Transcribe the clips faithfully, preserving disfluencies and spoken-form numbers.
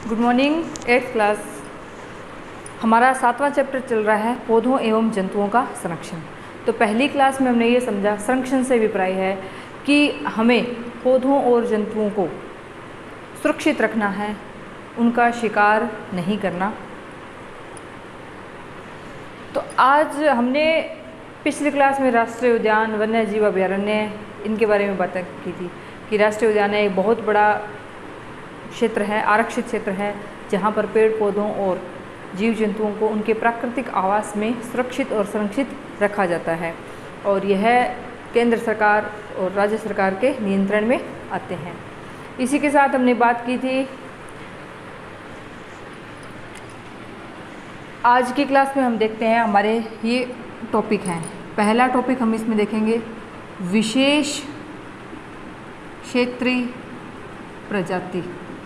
Good morning. Eighth class, हमारा सातवां chapter चल रहा है पौधों एवं जंतुओं का संरक्षण। तो पहली क्लास में हमने ये समझा, संरक्षण से अभिप्राय है कि हमें पौधों और जंतुओं को सुरक्षित रखना है, उनका शिकार नहीं करना। तो आज हमने पिछली क्लास में राष्ट्रीय उद्यान, वन्य जीव अभयारण्य, इनके बारे में बात की थी कि राष्ट्रीय उद्यान एक बहुत बड़ा क्षेत्र है, आरक्षित क्षेत्र है, जहाँ पर पेड़ पौधों और जीव जंतुओं को उनके प्राकृतिक आवास में सुरक्षित और संरक्षित रखा जाता है, और यह केंद्र सरकार और राज्य सरकार के नियंत्रण में आते हैं। इसी के साथ हमने बात की थी, आज की क्लास में हम देखते हैं हमारे ये टॉपिक हैं। पहला टॉपिक हम इसमें देखेंगे विशेष क्षेत्रीय प्रजाति।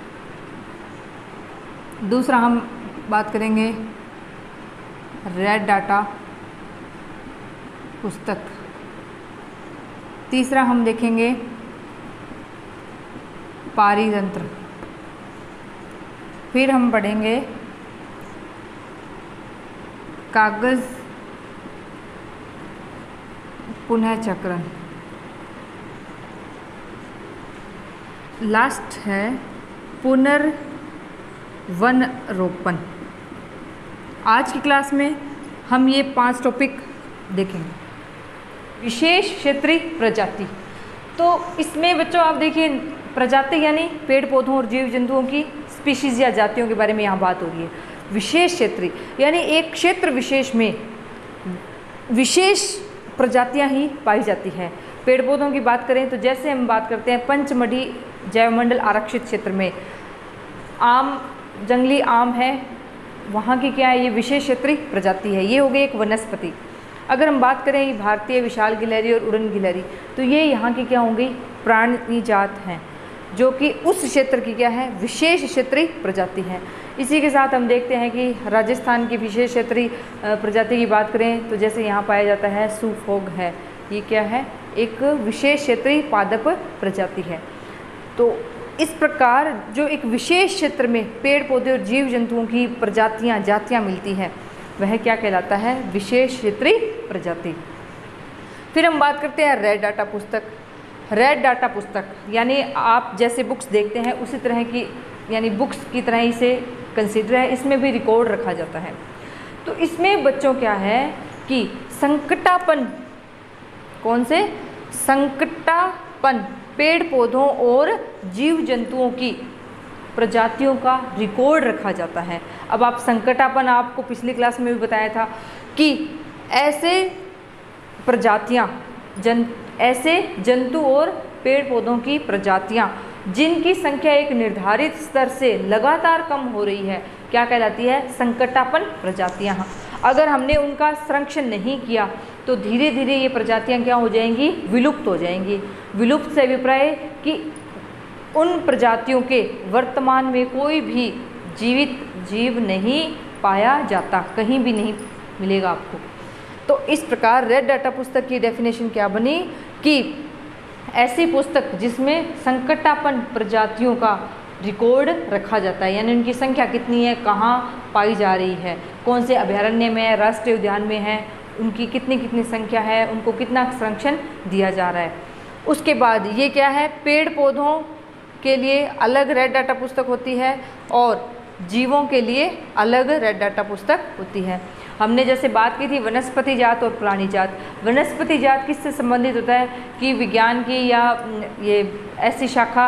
दूसरा हम बात करेंगे रेड डाटा पुस्तक। तीसरा हम देखेंगे पारितंत्र। फिर हम पढ़ेंगे कागज पुनः चक्रण। लास्ट है पुनर्वन रोपण। आज की क्लास में हम ये पांच टॉपिक देखेंगे। विशेष क्षेत्रीय प्रजाति, तो इसमें बच्चों आप देखिए, प्रजाति यानी पेड़ पौधों और जीव जंतुओं की स्पीशीज या जातियों के बारे में यहाँ बात हो रही है। विशेष क्षेत्रीय यानी एक क्षेत्र विशेष में विशेष प्रजातियाँ ही पाई जाती हैं। पेड़ पौधों की बात करें तो जैसे हम बात करते हैं पंचमढ़ी जैवमंडल आरक्षित क्षेत्र में आम, जंगली आम है, वहाँ की क्या है, ये विशेष क्षेत्रीय प्रजाति है। ये हो गई एक वनस्पति। अगर हम बात करें ये भारतीय विशाल गिलहरी और उड़न गिलहरी, तो ये यहाँ की क्या होंगी, प्राणी जात हैं, जो कि उस क्षेत्र की क्या है, विशेष क्षेत्रीय प्रजाति है। इसी के साथ हम देखते हैं कि राजस्थान की विशेष क्षेत्रीय प्रजाति की बात करें तो जैसे यहाँ पाया जाता है सुफोग है, ये क्या है, एक विशेष क्षेत्रीय पादप प्रजाति है। तो इस प्रकार जो एक विशेष क्षेत्र में पेड़ पौधे और जीव जंतुओं की प्रजातियाँ जातियाँ मिलती हैं, वह क्या कहलाता है, विशेष क्षेत्रीय प्रजाति। फिर हम बात करते हैं रेड डाटा पुस्तक। रेड डाटा पुस्तक यानी आप जैसे बुक्स देखते हैं उसी तरह की, यानी बुक्स की तरह इसे कंसीडर है, इसमें भी रिकॉर्ड रखा जाता है। तो इसमें बच्चों क्या है कि संकटापन, कौन से, संकटापन, पेड़ पौधों और जीव जंतुओं की प्रजातियों का रिकॉर्ड रखा जाता है। अब आप संकटापन, आपको पिछली क्लास में भी बताया था कि ऐसे प्रजातियां, जन ऐसे जंतु और पेड़ पौधों की प्रजातियां जिनकी संख्या एक निर्धारित स्तर से लगातार कम हो रही है, क्या कहलाती है, संकटापन प्रजातियां। अगर हमने उनका संरक्षण नहीं किया तो धीरे धीरे ये प्रजातियां क्या हो जाएंगी, विलुप्त हो जाएंगी। विलुप्त से अभिप्राय कि उन प्रजातियों के वर्तमान में कोई भी जीवित जीव नहीं पाया जाता, कहीं भी नहीं मिलेगा आपको। तो इस प्रकार रेड डाटा पुस्तक की डेफिनेशन क्या बनी कि ऐसी पुस्तक जिसमें संकटापन प्रजातियों का रिकॉर्ड रखा जाता है, यानी उनकी संख्या कितनी है, कहाँ पाई जा रही है, कौन से अभयारण्य में है, राष्ट्रीय उद्यान में है, उनकी कितनी कितनी संख्या है, उनको कितना संरक्षण दिया जा रहा है। उसके बाद ये क्या है, पेड़ पौधों के लिए अलग रेड डाटा पुस्तक होती है और जीवों के लिए अलग रेड डाटा पुस्तक होती है। हमने जैसे बात की थी वनस्पति जात और प्राणी जात। वनस्पति जात किससे संबंधित होता है कि विज्ञान की या ये ऐसी शाखा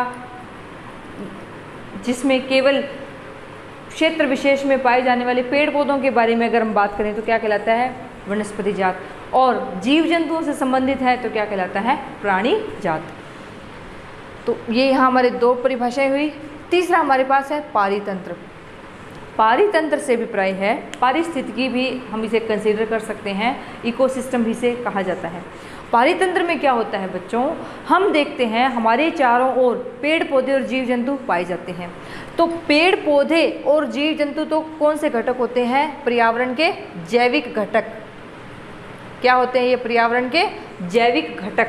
जिसमें केवल क्षेत्र विशेष में पाए जाने वाले पेड़ पौधों के बारे में अगर हम बात करें तो क्या कहलाता है, वनस्पति जात। और जीव जंतुओं से संबंधित है तो क्या कहलाता है, प्राणी जात। तो ये यहाँ हमारे दो परिभाषाएं हुई। तीसरा हमारे पास है पारितंत्र। पारितंत्र से अभिप्राय है, पारिस्थितिकी भी हम इसे कंसीडर कर सकते हैं, इकोसिस्टम भी इसे कहा जाता है। पारितंत्र में क्या होता है बच्चों, हम देखते हैं हमारे चारों ओर पेड़ पौधे और जीव जंतु पाए जाते हैं। तो पेड़ पौधे और जीव जंतु तो कौन से घटक होते हैं, पर्यावरण के जैविक घटक। क्या होते हैं ये पर्यावरण के जैविक घटक।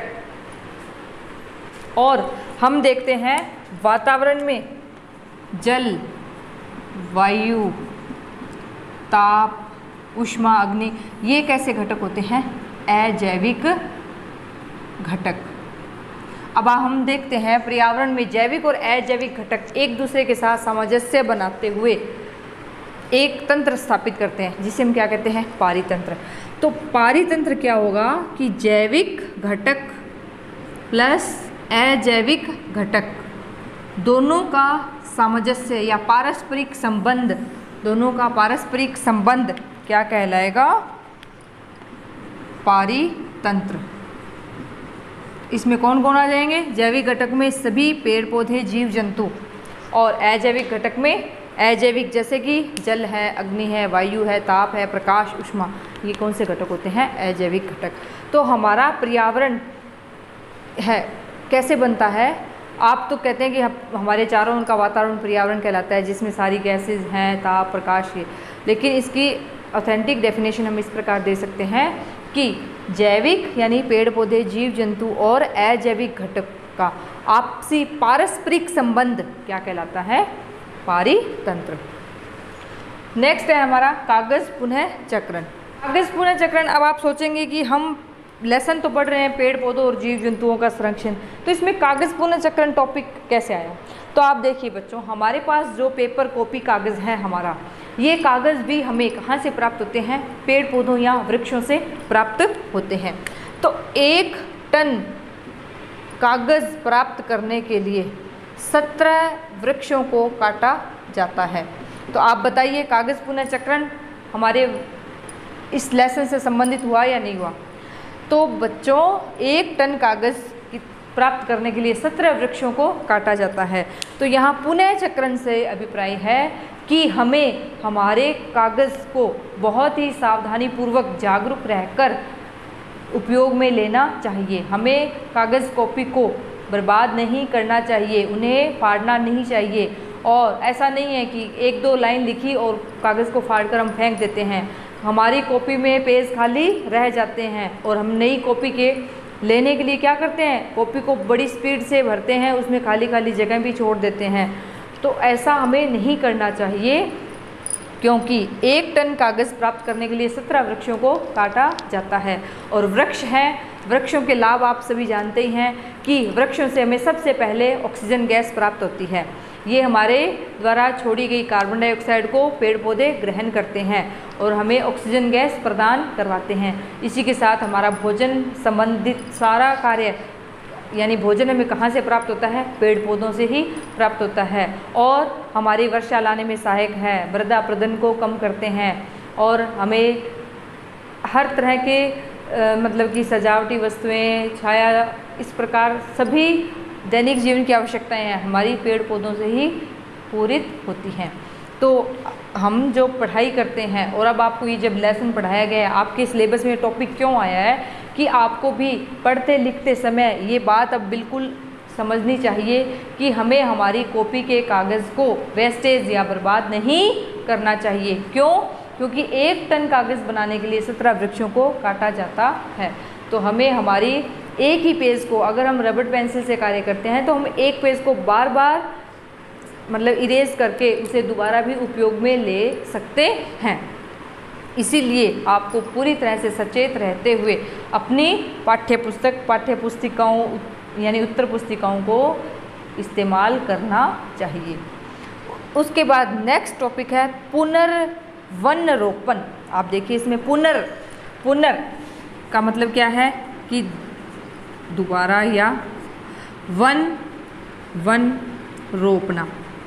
और हम देखते हैं वातावरण में जल, वायु, ताप, ऊष्मा, अग्नि, ये कैसे घटक होते हैं? अजैविक घटक। अब हम देखते हैं पर्यावरण में जैविक और अजैविक घटक एक दूसरे के साथ सामंजस्य बनाते हुए एक तंत्र स्थापित करते हैं जिसे हम क्या कहते हैं? पारितंत्र। तो पारितंत्र क्या होगा कि जैविक घटक प्लस अजैविक घटक दोनों का सामंजस्य या पारस्परिक संबंध, दोनों का पारस्परिक संबंध क्या कहलाएगा? पारितंत्र। इसमें कौन कौन आ जाएंगे? जैविक घटक में सभी पेड़ पौधे, जीव जंतु, और अजैविक घटक में अजैविक जैसे कि जल है, अग्नि है, वायु है, ताप है, प्रकाश, ऊष्मा, ये कौन से घटक होते हैं? अजैविक घटक। तो हमारा पर्यावरण है कैसे बनता है? आप तो कहते हैं कि हमारे चारों ओर का वातावरण पर्यावरण कहलाता है जिसमें सारी गैसेज हैं, ताप, प्रकाश, ये, लेकिन इसकी ऑथेंटिक डेफिनेशन हम इस प्रकार दे सकते हैं कि जैविक यानी पेड़ पौधे, जीव जंतु और अजैविक घटक का आपसी पारस्परिक संबंध क्या कहलाता है? पारितंत्र। नेक्स्ट है हमारा कागज पुनः चक्रण। कागज पुनः चक्रण, अब आप सोचेंगे कि हम लेसन तो पढ़ रहे हैं पेड़ पौधों और जीव जंतुओं का संरक्षण, तो इसमें कागज पुनः चक्रण टॉपिक कैसे आया? तो आप देखिए बच्चों, हमारे पास जो पेपर कॉपी कागज़ है हमारा, ये कागज़ भी हमें कहाँ से प्राप्त होते हैं? पेड़ पौधों या वृक्षों से प्राप्त होते हैं। तो एक टन कागज़ प्राप्त करने के लिए सत्रह वृक्षों को काटा जाता है। तो आप बताइए कागज़ पुनः चक्रण हमारे इस लेसन से संबंधित हुआ या नहीं हुआ? तो बच्चों, एक टन कागज़ प्राप्त करने के लिए सत्रह वृक्षों को काटा जाता है। तो यहाँ पुनः चक्रण से अभिप्राय है कि हमें हमारे कागज़ को बहुत ही सावधानी पूर्वक जागरूक रहकर उपयोग में लेना चाहिए। हमें कागज़ कॉपी को बर्बाद नहीं करना चाहिए, उन्हें फाड़ना नहीं चाहिए। और ऐसा नहीं है कि एक दो लाइन लिखी और कागज़ को फाड़कर हम फेंक देते हैं। हमारी कॉपी में पेज खाली रह जाते हैं और हम नई कॉपी के लेने के लिए क्या करते हैं? कॉपी को बड़ी स्पीड से भरते हैं, उसमें खाली खाली जगह भी छोड़ देते हैं। तो ऐसा हमें नहीं करना चाहिए, क्योंकि एक टन कागज़ प्राप्त करने के लिए सत्रह वृक्षों को काटा जाता है। और वृक्ष हैं, वृक्षों के लाभ आप सभी जानते ही हैं कि वृक्षों से हमें सबसे पहले ऑक्सीजन गैस प्राप्त होती है। ये हमारे द्वारा छोड़ी गई कार्बन डाइऑक्साइड को पेड़ पौधे ग्रहण करते हैं और हमें ऑक्सीजन गैस प्रदान करवाते हैं। इसी के साथ हमारा भोजन संबंधित सारा कार्य, यानी भोजन हमें कहाँ से प्राप्त होता है? पेड़ पौधों से ही प्राप्त होता है। और हमारी वर्षा लाने में सहायक है, मृदा अपरदन को कम करते हैं और हमें हर तरह के आ, मतलब कि सजावटी वस्तुएं, छाया, इस प्रकार सभी दैनिक जीवन की आवश्यकताएं हैं हमारी पेड़ पौधों से ही पूरित होती हैं। तो हम जो पढ़ाई करते हैं, और अब आपको ये जब लेसन पढ़ाया गया है, आपके सिलेबस में टॉपिक क्यों आया है कि आपको भी पढ़ते लिखते समय ये बात अब बिल्कुल समझनी चाहिए कि हमें हमारी कॉपी के कागज़ को वेस्टेज या बर्बाद नहीं करना चाहिए। क्यों? क्योंकि एक टन कागज़ बनाने के लिए सत्रह वृक्षों को काटा जाता है। तो हमें हमारी एक ही पेज को, अगर हम रबड़ पेंसिल से कार्य करते हैं तो हम एक पेज को बार बार मतलब इरेज करके उसे दोबारा भी उपयोग में ले सकते हैं। इसीलिए आपको पूरी तरह से सचेत रहते हुए अपनी पाठ्य पुस्तक पाठ्य पुस्तिकाओं यानी उत्तर पुस्तिकाओं को इस्तेमाल करना चाहिए। उसके बाद नेक्स्ट टॉपिक है पुनर्वन रोपण। आप देखिए इसमें पुनर पुनर का मतलब क्या है कि दोबारा या वन वन रोपना।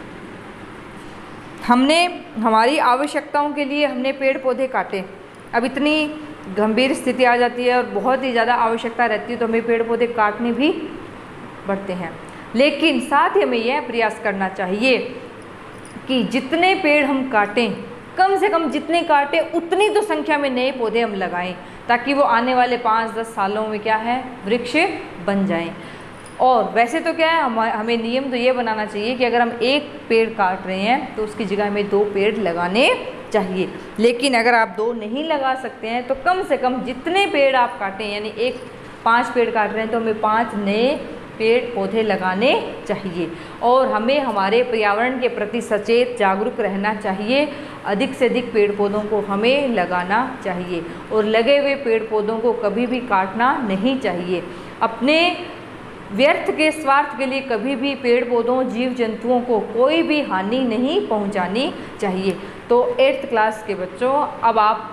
हमने हमारी आवश्यकताओं के लिए हमने पेड़ पौधे काटे, अब इतनी गंभीर स्थिति आ जाती है और बहुत ही ज़्यादा आवश्यकता रहती है तो हमें पेड़ पौधे काटने भी पड़ते हैं। लेकिन साथ ही हमें यह प्रयास करना चाहिए कि जितने पेड़ हम काटें, कम से कम जितने काटें उतनी तो संख्या में नए पौधे हम लगाएं, ताकि वो आने वाले पाँच दस सालों में क्या है, वृक्ष बन जाएं। और वैसे तो क्या है, हम हमें नियम तो ये बनाना चाहिए कि अगर हम एक पेड़ काट रहे हैं तो उसकी जगह हमें दो पेड़ लगाने चाहिए। लेकिन अगर आप दो नहीं लगा सकते हैं तो कम से कम जितने पेड़ आप काटें, यानी एक पाँच पेड़ काट रहे हैं तो हमें पाँच नए पेड़ पौधे लगाने चाहिए और हमें हमारे पर्यावरण के प्रति सचेत जागरूक रहना चाहिए। अधिक से अधिक पेड़ पौधों को हमें लगाना चाहिए और लगे हुए पेड़ पौधों को कभी भी काटना नहीं चाहिए। अपने व्यर्थ के स्वार्थ के लिए कभी भी पेड़ पौधों जीव जंतुओं को कोई भी हानि नहीं पहुंचानी चाहिए। तो एट्थ क्लास के बच्चों, अब आप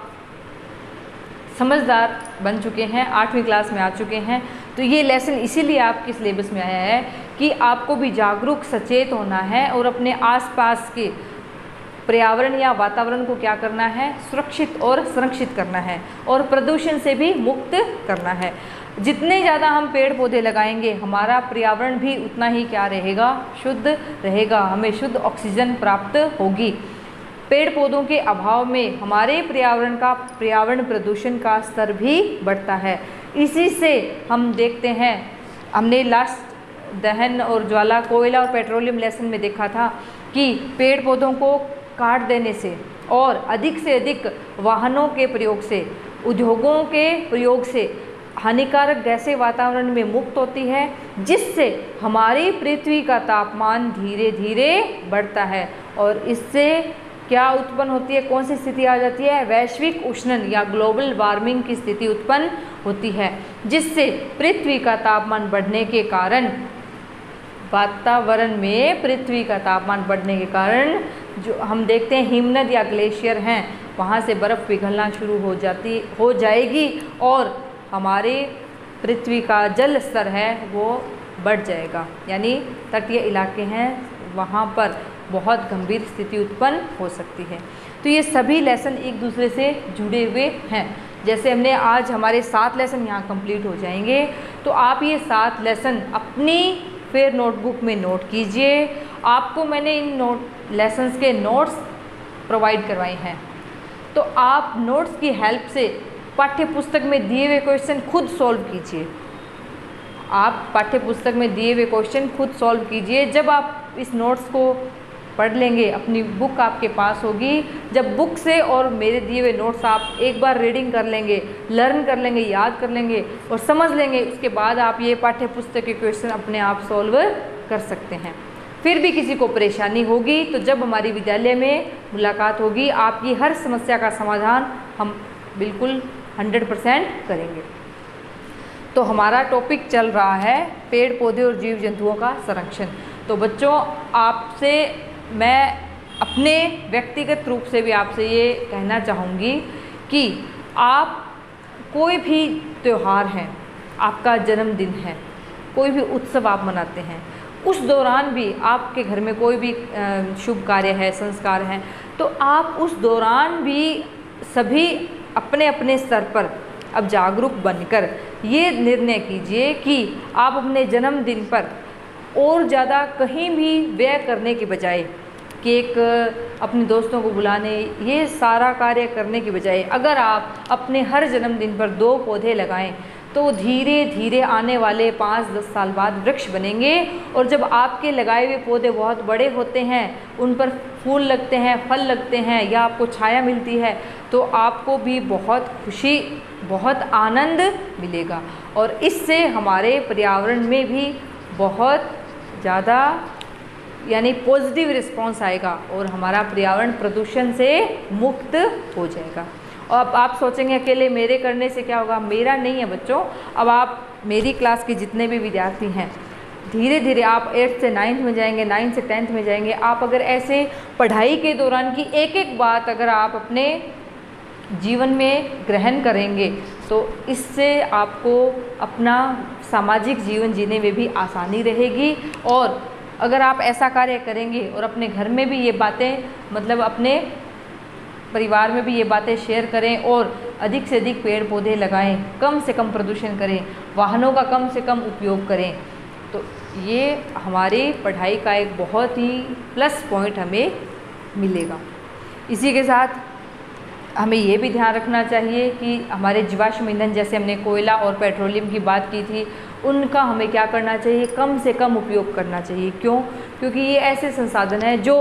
समझदार बन चुके हैं, आठवीं क्लास में आ चुके हैं। तो ये लेसन इसीलिए आपके सिलेबस में आया है कि आपको भी जागरूक सचेत होना है और अपने आसपास के पर्यावरण या वातावरण को क्या करना है, सुरक्षित और संरक्षित करना है और प्रदूषण से भी मुक्त करना है। जितने ज़्यादा हम पेड़ पौधे लगाएंगे हमारा पर्यावरण भी उतना ही क्या रहेगा, शुद्ध रहेगा, हमें शुद्ध ऑक्सीजन प्राप्त होगी। पेड़ पौधों के अभाव में हमारे पर्यावरण का पर्यावरण प्रदूषण का स्तर भी बढ़ता है। इसी से हम देखते हैं, हमने लास्ट दहन और ज्वाला, कोयला और पेट्रोलियम लेसन में देखा था कि पेड़ पौधों को काट देने से और अधिक से अधिक वाहनों के प्रयोग से, उद्योगों के प्रयोग से हानिकारक गैसें वातावरण में मुक्त होती है, जिससे हमारी पृथ्वी का तापमान धीरे धीरे बढ़ता है और इससे क्या उत्पन्न होती है, कौन सी स्थिति आ जाती है, वैश्विक उष्णन या ग्लोबल वार्मिंग की स्थिति उत्पन्न होती है, जिससे पृथ्वी का तापमान बढ़ने के कारण वातावरण में पृथ्वी का तापमान बढ़ने के कारण जो हम देखते हैं हिमनद या ग्लेशियर हैं, वहाँ से बर्फ़ पिघलना शुरू हो जाती हो जाएगी और हमारे पृथ्वी का जल स्तर है वो बढ़ जाएगा, यानी तटीय इलाके हैं वहाँ पर बहुत गंभीर स्थिति उत्पन्न हो सकती है। तो ये सभी लेसन एक दूसरे से जुड़े हुए हैं। जैसे हमने आज हमारे सात लेसन यहाँ कंप्लीट हो जाएंगे, तो आप ये सात लेसन अपनी फिर नोटबुक में नोट कीजिए। आपको मैंने इन नोट लेसन्स के नोट्स प्रोवाइड करवाए हैं, तो आप नोट्स की हेल्प से पाठ्य पुस्तक में दिए हुए क्वेश्चन खुद सॉल्व कीजिए। आप पाठ्य पुस्तक में दिए हुए क्वेश्चन खुद सॉल्व कीजिए। जब आप इस नोट्स को पढ़ लेंगे, अपनी बुक आपके पास होगी, जब बुक से और मेरे दिए हुए नोट्स आप एक बार रीडिंग कर लेंगे, लर्न कर लेंगे, याद कर लेंगे और समझ लेंगे, उसके बाद आप ये पाठ्य पुस्तक के क्वेश्चन अपने आप सॉल्व कर सकते हैं। फिर भी किसी को परेशानी होगी तो जब हमारी विद्यालय में मुलाकात होगी, आपकी हर समस्या का समाधान हम बिल्कुल हंड्रेड परसेंट करेंगे। तो हमारा टॉपिक चल रहा है पेड़ पौधे और जीव जंतुओं का संरक्षण। तो बच्चों, आपसे मैं अपने व्यक्तिगत रूप से भी आपसे ये कहना चाहूँगी कि आप कोई भी त्यौहार है, आपका जन्मदिन है, कोई भी उत्सव आप मनाते हैं, उस दौरान भी आपके घर में कोई भी शुभ कार्य है, संस्कार हैं, तो आप उस दौरान भी सभी अपने अपने स्तर पर अब जागरूक बनकर ये निर्णय कीजिए कि आप अपने जन्मदिन पर और ज़्यादा कहीं भी व्यय करने के बजाय, केक, अपने दोस्तों को बुलाने, ये सारा कार्य करने के बजाय अगर आप अपने हर जन्मदिन पर दो पौधे लगाएं तो धीरे धीरे आने वाले पाँच दस साल बाद वृक्ष बनेंगे और जब आपके लगाए हुए पौधे बहुत बड़े होते हैं, उन पर फूल लगते हैं, फल लगते हैं या आपको छाया मिलती है, तो आपको भी बहुत खुशी, बहुत आनंद मिलेगा और इससे हमारे पर्यावरण में भी बहुत ज़्यादा यानी पॉजिटिव रिस्पॉन्स आएगा और हमारा पर्यावरण प्रदूषण से मुक्त हो जाएगा। और अब आप सोचेंगे अकेले मेरे करने से क्या होगा, मेरा नहीं है बच्चों। अब आप मेरी क्लास के जितने भी विद्यार्थी हैं, धीरे धीरे आप एट्थ से नाइन्थ में जाएंगे, नाइन्थ से टेंथ में जाएंगे, आप अगर ऐसे पढ़ाई के दौरान की एक एक बात अगर आप अपने जीवन में ग्रहण करेंगे तो इससे आपको अपना सामाजिक जीवन जीने में भी आसानी रहेगी। और अगर आप ऐसा कार्य करेंगे और अपने घर में भी ये बातें, मतलब अपने परिवार में भी ये बातें शेयर करें और अधिक से अधिक पेड़ पौधे लगाएं, कम से कम प्रदूषण करें, वाहनों का कम से कम उपयोग करें, तो ये हमारी पढ़ाई का एक बहुत ही प्लस पॉइंट हमें मिलेगा। इसी के साथ हमें ये भी ध्यान रखना चाहिए कि हमारे जीवाश्म ईंधन, जैसे हमने कोयला और पेट्रोलियम की बात की थी, उनका हमें क्या करना चाहिए, कम से कम उपयोग करना चाहिए। क्यों? क्योंकि ये ऐसे संसाधन हैं जो,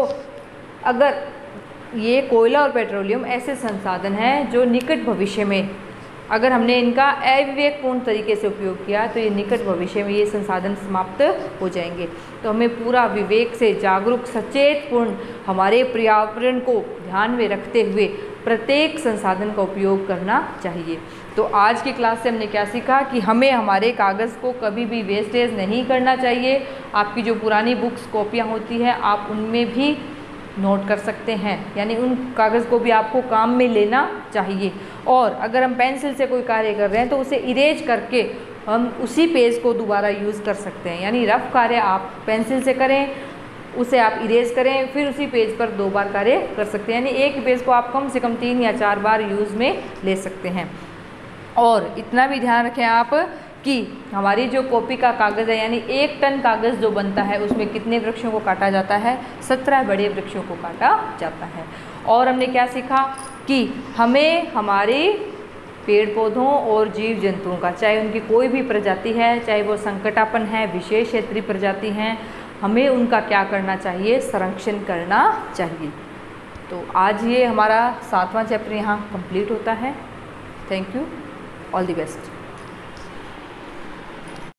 अगर ये कोयला और पेट्रोलियम ऐसे संसाधन हैं जो निकट भविष्य में अगर हमने इनका अविवेकपूर्ण तरीके से उपयोग किया तो ये निकट भविष्य में ये संसाधन समाप्त हो जाएंगे। तो हमें पूरा विवेक से जागरूक सचेतपूर्ण हमारे पर्यावरण को ध्यान में रखते हुए प्रत्येक संसाधन का उपयोग करना चाहिए। तो आज की क्लास से हमने क्या सीखा कि हमें हमारे कागज़ को कभी भी वेस्टेज नहीं करना चाहिए। आपकी जो पुरानी बुक्स कॉपियाँ होती हैं आप उनमें भी नोट कर सकते हैं, यानी उन कागज़ को भी आपको काम में लेना चाहिए। और अगर हम पेंसिल से कोई कार्य कर रहे हैं तो उसे इरेज करके हम उसी पेज को दोबारा यूज़ कर सकते हैं। यानी रफ कार्य आप पेंसिल से करें, उसे आप इरेज करें, फिर उसी पेज पर दो बार कार्य कर सकते हैं। यानी एक पेज को आप कम से कम तीन या चार बार यूज़ में ले सकते हैं। और इतना भी ध्यान रखें आप कि हमारी जो कॉपी का कागज़ है, यानी एक टन कागज़ जो बनता है उसमें कितने वृक्षों को काटा जाता है? सत्रह बड़े वृक्षों को काटा जाता है। और हमने क्या सीखा कि हमें हमारे पेड़ पौधों और जीव जंतुओं का, चाहे उनकी कोई भी प्रजाति है, चाहे वो संकटापन्न है, विशेष क्षेत्रीय प्रजाति हैं, हमें उनका क्या करना चाहिए? संरक्षण करना चाहिए। तो आज ये हमारा सातवां चैप्टर यहाँ कंप्लीट होता है। Thank you, all the best.